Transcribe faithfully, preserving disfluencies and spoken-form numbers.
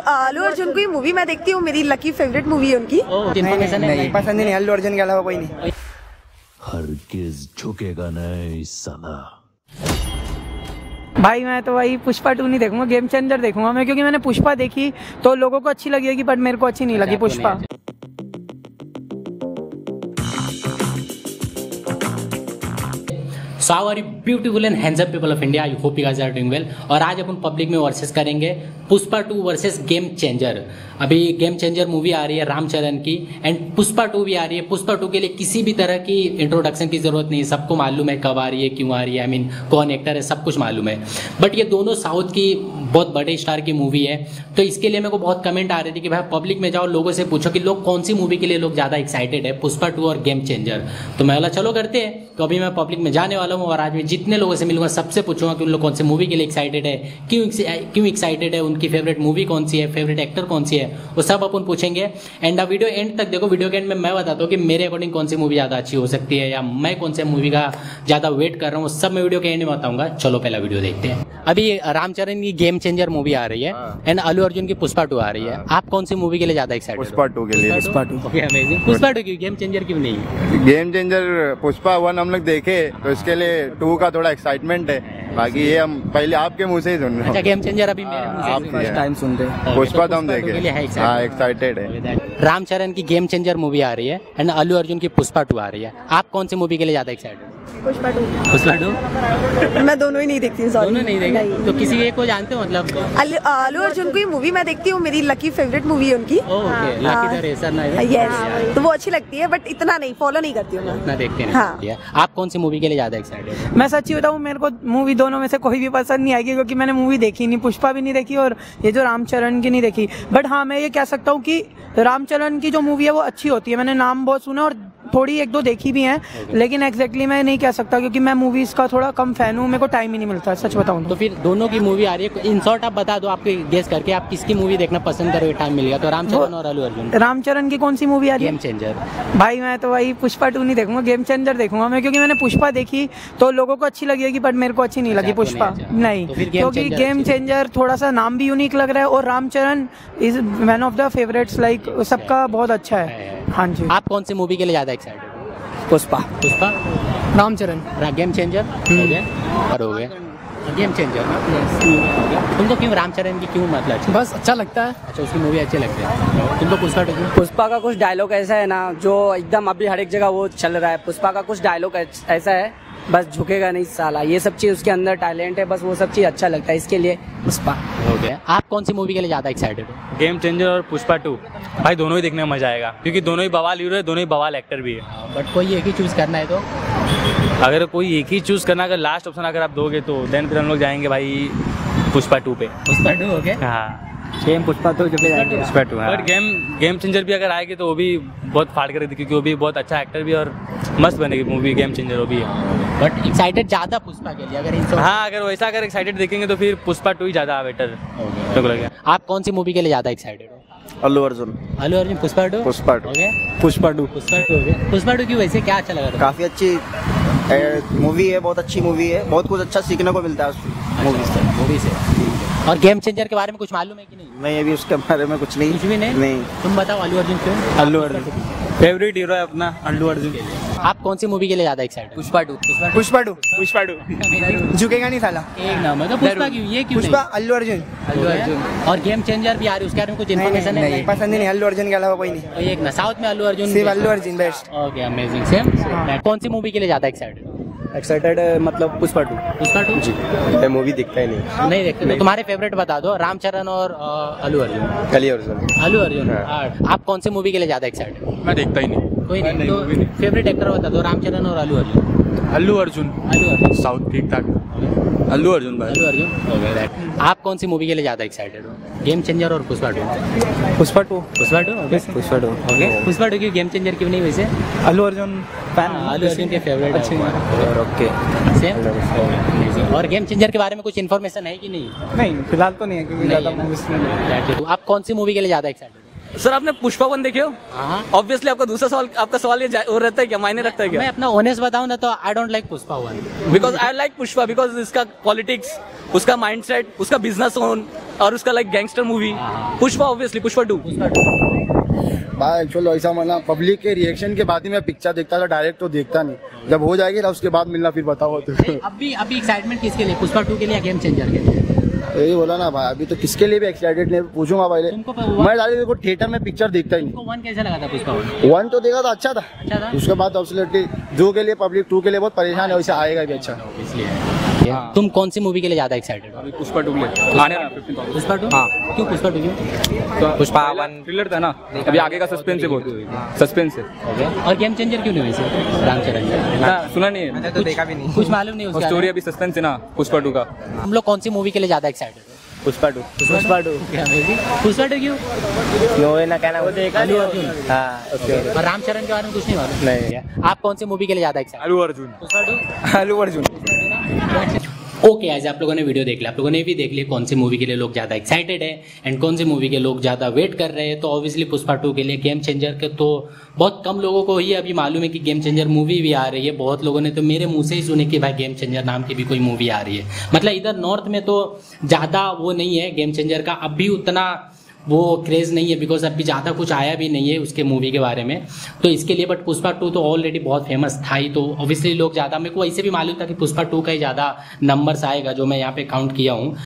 आलू अर्जुन की मूवी मैं देखती हूँ, मेरी लकी फेवरेट मूवी है उनकी। नहीं, नहीं पसंद नहीं, आलू अर्जुन के अलावा कोई नहीं। हरगिज झुकेगा नहीं साला। भाई मैं तो भाई पुष्पा टू नहीं देखूंगा, गेम चेंजर देखूंगा मैं, क्योंकि मैंने पुष्पा देखी तो लोगों को अच्छी लगी होगी, बट मेरे को अच्छी नहीं लगी Pushpa. So our beautiful and handsome people of India, I hope you guys are doing well. और आज अपन पब्लिक में वर्सेस करेंगे Pushpa two versus game changer. अभी गेम चेंजर मूवी आ रही है रामचरण की, एंड पुष्पा टू भी आ रही है। पुष्पा टू के लिए किसी भी तरह की इंट्रोडक्शन की जरूरत नहीं है, सबको मालूम है कब आ रही है, क्यों आ रही है, आई मीन कौन एक्टर है, सब कुछ मालूम है। बट ये दोनों साउथ की बहुत बड़े स्टार की मूवी है, तो इसके लिए मेरे को बहुत कमेंट आ रहे थे कि भाई पब्लिक में जाओ, लोगों से पूछो कि लोग कौन सी मूवी के लिए लोग ज़्यादा एक्साइटेड है, पुष्पा टू और गेम चेंजर। तो मैं बोला चलो करते हैं। तो अभी मैं पब्लिक में जाने वाला हूँ और आज मैं जितने लोगों से मिलूंगा सबसे पूछूंगा कि उन लोग कौन सी मूवी के लिए एक्साइटेड है, क्यों क्यों एक्साइटेड है, उनकी फेवरेट मूवी कौन सी है, फेवरेट एक्टर कौन सी है, वो सब अपन पूछेंगे। एंड वीडियो एंड तक देखो, वीडियो के एंड में मैं बताता हूँ कि मेरे अकॉर्डिंग कौन सी मूवी ज़्यादा अच्छी हो सकती है या मैं कौन सी मूवी का ज़्यादा वेट कर रहा हूँ, सब मैं वीडियो के एंड में बताऊंगा। चलो पहला वीडियो देखते हैं। अभी रामचरण की गेम चेंजर मूवी आ रही है एंड अल्लू अर्जुन की पुष्पा टू आ रही है। आप कौन सी मूवी के लिए ज़्यादा एक्साइटेड? पुष्पा टू के लिए। Pushpa two, okay amazing. Pushpa two क्यों, गेम चेंजर क्यों नहीं? गेम चेंजर पुष्पा वन हम लोग देखे तो इसके लिए टू का थोड़ा एक्साइटमेंट है, बाकी ये हम पहले आपके मुंह से ही सुन रहे हैं। अच्छा, गेम चेंजर अभी मेरे मुंह से आप फर्स्ट टाइम सुन रहे हैं। पुष्पा तो हम देखे, हाँ एक्साइटेड है। रामचरण की गेम चेंजर मूवी आ रही है एंड अल्लू अर्जुन की पुष्पा टू आ रही है। आप कौन सी मूवी के लिए ज्यादा excited? Pushpa two. Pushpa two मैं दोनों ही नहीं देखती हूँ, दोनों नहीं देखती तो किसी एक को जानते हो? मतलब आलू अर्जुन की मूवी मैं देखती हूँ, मेरी लकी फेवरेट मूवी है उनकी। ओके, लकी द रेसर ना? यस, तो वो अच्छी लगती है, बट इतना नहीं फॉलो नहीं करती हूँ मैं, इतना देखते नहीं। हाँ। आप कौन सी मूवी के लिए ज्यादा एक्साइटेड? मैं सच्ची बताऊं, मेरे को मूवी दोनों में से कोई भी पसंद नहीं आएगी, क्योंकि मैंने मूवी देखी नहीं, पुष्पा भी नहीं देखी और ये जो रामचरण की नहीं देखी। बट हाँ, मैं ये कह सकता हूँ कि रामचरण की जो मूवी है वो अच्छी होती है। मैंने नाम बहुत सुना और थोड़ी एक दो देखी भी हैं, okay. लेकिन एग्जैक्टली मैं नहीं कह सकता क्योंकि मैं मूवीज का थोड़ा कम फैन हूँ, मेरे को टाइम ही नहीं मिलता, सच बताऊँ। तो फिर दोनों की मूवी आ रही है, इन शॉर्ट आप बता दो, आपके गेस करके आप किसकी मूवी देखना पसंद करोगे टाइम मिलेगा? तो रामचरण और अल्लू अर्जुन। रामचरण की कौन सी मूवी आ रही है? Game changer. भाई मैं तो भाई पुष्पा टू नहीं देखूंगा, गेम चेंजर देखूंगा मैं, क्योंकि मैंने पुष्पा देखी तो लोगों को अच्छी लगी होगी, बट मेरे को अच्छी नहीं लगी पुष्पा। नहीं, क्योंकि गेम चेंजर थोड़ा सा नाम भी यूनिक लग रहा है और Ramcharan is one of the favourites, like सबका बहुत अच्छा है। हाँ जी। आप कौन सी मूवी के लिए ज्यादा excited? Pushpa. Pushpa, Ramcharan, game changer हो गया और हो गया गेम चेंजर ना? तुमको क्यों रामचरण की क्यों मतलब अच्छा? बस अच्छा लगता है। अच्छा, उसकी मूवी अच्छी लगती है तुमको? पुष्पा टू? पुष्पा का कुछ डायलॉग ऐसा है ना जो एकदम अभी हर एक जगह वो चल रहा है। पुष्पा का कुछ डायलॉग ऐसा है, बस झुकेगा नहीं साला, ये सब चीज उसके अंदर टैलेंट है, बस वो सब चीज अच्छा लगता है, इसके लिए पुष्पा हो गया। आप कौन सी मूवी के लिए ज्यादा एक्साइटेड हो? गेम चेंजर और पुष्पा टू। भाई दोनों ही देखने में मजा आएगा, क्योंकि दोनों ही बवाल हीरो है, दोनों ही बवाल एक्टर भी है। बट कोई एक ही चूज करना है तो? अगर कोई एक ही चूज करना, अगर लास्ट ऑप्शन अगर आप दोगे तो देन फिर हम लोग जाएंगे भाई पुष्पा टू पे। पुष्पा टू हो गया? हाँ, सेम पुष्पा टू पे जाएंगे। पुष्पा टू। हाँ। बट गेम गेम चेंजर भी अगर आएगी तो वो भी बहुत फाड़ कर, क्योंकि वो भी बहुत अच्छा एक्टर भी और मस्त बनेगी मूवी गेम चेंजर वो भी है। बट एक्साइटेड ज्यादा पुष्पा के लिए अगर इन हाँ, अगर वैसा अगर एक्साइटेड देखेंगे तो फिर पुष्पा टू ही ज्यादा बेटर लगेगा। आप कौन सी मूवी के लिए ज्यादा एक्साइटेड हो? अल्लू अर्जुन। अल्लू अर्जुन पुष्पा टू? पुष्पा टू हो गया। पुष्पा टू। पुष्पा टू हो गया। पुष्पा टू क्यों, वैसे क्या अच्छा लगा? काफी अच्छी मूवी है, बहुत अच्छी मूवी है, बहुत कुछ अच्छा सीखने को मिलता है उस मूवी से मूवी से और गेम चेंजर के बारे में कुछ मालूम है कि नहीं? नहीं, अभी उसके बारे में कुछ नहीं। कुछ भी नहीं? नहीं। तुम बताओ अल्लू अर्जुन क्यों? अल्लू अर्जुन फेवरेट हीरो है अपना, अल्लू अर्जुन। आप कौन सी मूवी के लिए ज्यादा excited? Pushpa two. Pushpa two. Pushpa two झुकेगा नहीं साला। एक नाम है तो पुष्पा क्यों, ये क्यों? पुष्पा, अल्लू अर्जुन। अल्लू अर्जुन। और गेम चेंजर भी आ रही है, उसके बारे में कुछ इन्फॉर्मेशन है? नहीं, पसंद नहीं, अल्लू अर्जुन के अलावा कोई नहीं। एक ना, साउथ में अल्लू अर्जुन, सिर्फ Allu Arjun best. Okay amazing. Same. कौन सी मूवी के लिए ज्यादा एक्साइटेड? एक्साइटेड मतलब पुष्पा टू। पुष्पा टू जी। मैं मूवी देखता ही नहीं। नहीं देखते? तो तुम्हारे फेवरेट बता दो, रामचरण और अल्लू अर्जुन। अल्लू अर्जुन। अल्लू अर्जुन। आप कौन सी मूवी के लिए ज्यादा एक्साइटेड? मैं देखता ही नहीं। कोई नहीं, तो फेवरेट एक्टर बता दो, रामचरण और अल्लू अर्जुन। अल्लू अर्जुन। अल्लू अर्जुन साउथ ठीक ठाक। अल्लू अर्जुन भाई। अल्लू अर्जुन हो गया। आप कौन सी मूवी के लिए ज्यादा एक्साइटेड हो? गेम चेंजर और Pushpa two? Pushpa two. Pushpa two? Pushpa two. Okay. Pushpa two की, गेम चेंजर क्यों नहीं? वैसे अल्लू अर्जुन फैन। अल्लू अर्जुन के फेवरेट अच्छे। ओके। सेम। और गेम चेंजर के बारे में कुछ इन्फॉर्मेशन है कि नहीं? नहीं, फिलहाल तो नहीं है, क्योंकि ज़्यादा मूवीज में। आप कौन सी मूवी के लिए ज्यादा एक्साइटेड? सर आपने पुष्पा वन देखे हो? ऑब्वियसली आपका दूसरा सवाल आपका सवाल ये जा- वो रहता है क्या, मायने रखता है क्या? मैं अपना ऑनेस्ट बताऊं ना तो I don't like Pushpa one because I like Pushpa because इसका पॉलिटिक्स, उसका माइंडसेट, उसका बिजनेस ओन और उसका like gangster movie. Pushpa obviously Pushpa two. भाई एक्चुअली ऐसा माना पब्लिक के रिएक्शन के बाद ही मैं पिक्चर देखता था, डायरेक्ट तो देखता नहीं। जब हो जाएगी ना उसके बाद मिलना, फिर बताओ। तो अभी अभी एक्साइटमेंट किसके लिए, पुष्पा टू के लिए या गेम चेंजर के लिए? यही बोला ना भाई, अभी तो किसके लिए भी एक्साइटेड नहीं, पूछूंगा पहले। तुमको मैं डायरेक्ट देखो थिएटर में पिक्चर देखता ही नहीं। तुमको वन कैसा लगा था पुष्पा वन? वन तो देखा था, अच्छा था। अच्छा था? उसके बाद ऑब्वियसली जो के लिए पब्लिक टू के लिए बहुत परेशान है, वैसे आएगा भी अच्छा। हाँ। तुम कौन सी मूवी के लिए ज्यादा एक्साइटेड हो? पुष्पा टू आने पुष्पा टू? हाँ। क्यों पुष्पा टू क्यों? पुष्पा वन थ्रिलर था ना, अभी आगे का सस्पेंस है, बहुत सस्पेंस है। और गेम चेंजर क्यों नहीं वैसे रामचरण? सुना नहीं है, मैंने तो देखा भी नहीं। कुछ मालूम नहीं उसका? स्टोरी अभी सस्पेंस है ना पुष्पा टू का। हम लोग कौन सी मूवी के लिए ज्यादा एक्साइटेड हो? Pushpa two. Pushpa two Pushpa two क्यों? क्यों है ना, कहना वो देखा अल्लू अर्जुन। हाँ ओके। और रामचरण के बारे में कुछ नहीं मालूम? नहीं। आप कौन सी मूवी के लिए ज्यादा excited? Allu Arjun. Pushpa two? Allu Arjun. Okay आज आप लोगों ने वीडियो देख लिया, आप लोगों ने भी देख लिया कौन सी मूवी के लिए लोग ज़्यादा एक्साइटेड है एंड कौन सी मूवी के लोग ज़्यादा वेट कर रहे हैं। तो ऑब्वियसली पुष्पा टू के लिए, गेम चेंजर के तो बहुत कम लोगों को ही अभी मालूम है कि गेम चेंजर मूवी भी आ रही है। बहुत लोगों ने तो मेरे मुंह से ही सुने कि भाई गेम चेंजर नाम की भी कोई मूवी आ रही है। मतलब इधर नॉर्थ में तो ज़्यादा वो नहीं है गेम चेंजर का, अब भी उतना वो क्रेज़ नहीं है बिकॉज अभी ज़्यादा कुछ आया भी नहीं है उसके मूवी के बारे में, तो इसके लिए। बट पुष्पा टू तो ऑलरेडी बहुत फेमस था ही, तो ऑब्वियसली लोग ज़्यादा, मेरे को ऐसे भी मालूम था कि पुष्पा टू का ही ज़्यादा नंबर्स आएगा जो मैं यहाँ पे काउंट किया हूँ।